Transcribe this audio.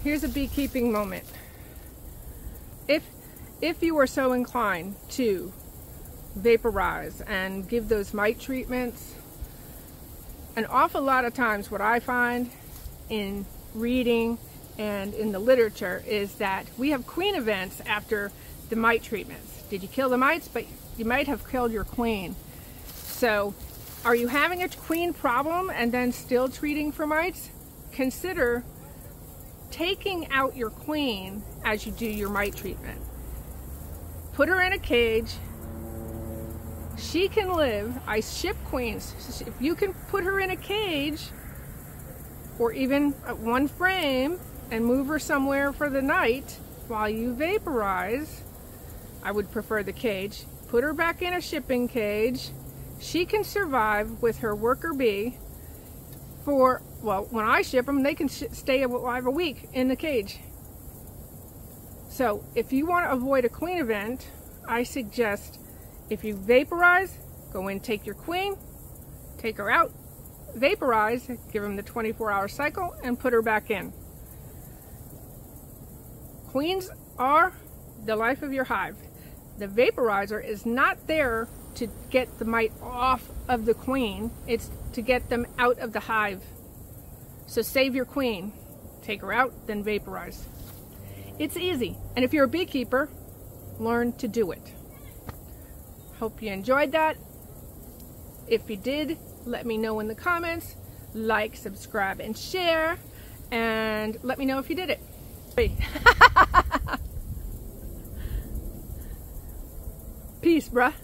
Here's a beekeeping moment. If you are so inclined to vaporize and give those mite treatments, an awful lot of times what I find in reading and in the literature is that we have queen events after the mite treatments. Did you kill the mites? But you might have killed your queen. So are you having a queen problem and then still treating for mites? Consider taking out your queen as you do your mite treatment. Put her in a cage. She can live. I ship queens. If you can put her in a cage or even one frame and move her somewhere for the night while you vaporize, I would prefer the cage. Put her back in a shipping cage. She can survive with her worker bee for, well, when I ship them, they can stay alive a week in the cage. So if you want to avoid a queen event, I suggest if you vaporize, go in, take your queen, take her out, vaporize, give them the 24-hour cycle, and put her back in. Queens are the life of your hive. The vaporizer is not there to get the mite off of the queen, it's to get them out of the hive. So save your queen, take her out, then vaporize. It's easy, and if you're a beekeeper, learn to do it. Hope you enjoyed that. If you did, let me know in the comments. Like, subscribe, and share, and let me know if you did it. Peace, bruh.